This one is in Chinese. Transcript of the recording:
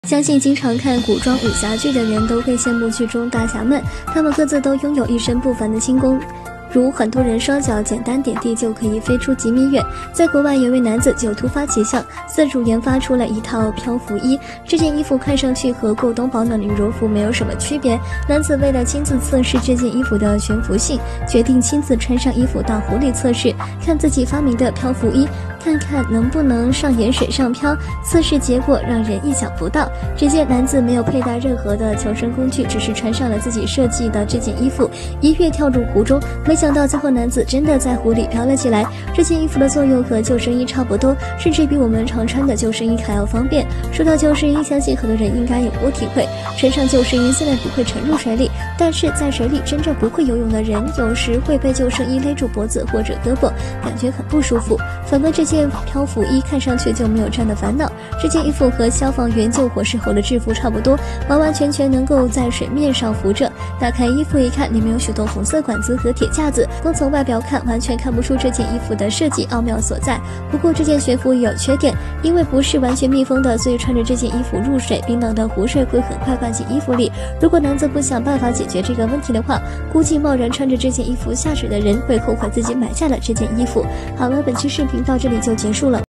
相信经常看古装武侠剧的人都会羡慕剧中大侠们，他们各自都拥有一身不凡的轻功。如很多人双脚简单点地就可以飞出几米远，在国外有位男子就突发奇想，自主研发出了一套漂浮衣。这件衣服看上去和过冬保暖的羽绒服没有什么区别。男子为了亲自测试这件衣服的悬浮性，决定亲自穿上衣服到湖里测试，看自己发明的漂浮衣，看看能不能上演水上漂。测试结果让人意想不到，只见男子没有佩戴任何的求生工具，只是穿上了自己设计的这件衣服，一跃跳入湖中。没想到最后男子真的在湖里飘了起来。这件衣服的作用和救生衣差不多，甚至比我们常穿的救生衣还要方便。说到救生衣，相信很多人应该有过体会，穿上救生衣虽然不会沉入水里，但是在水里真正不会游泳的人，有时会被救生衣勒住脖子或者胳膊，感觉很不舒服。反观这件漂浮衣，看上去就没有这样的烦恼。这件衣服和消防员救火时候的制服差不多，完完全全能够在水面上浮着。打开衣服一看，里面有许多红色管子和铁架子，光从外表看完全看不出这件衣服的设计奥妙所在。不过这件学服也有缺点，因为不是完全密封的，所以穿着这件衣服入水，冰冷的湖水会很快灌进衣服里。如果男子不想办法解决这个问题的话，估计贸然穿着这件衣服下水的人会后悔自己买下了这件衣服。好了，本期视频到这里就结束了。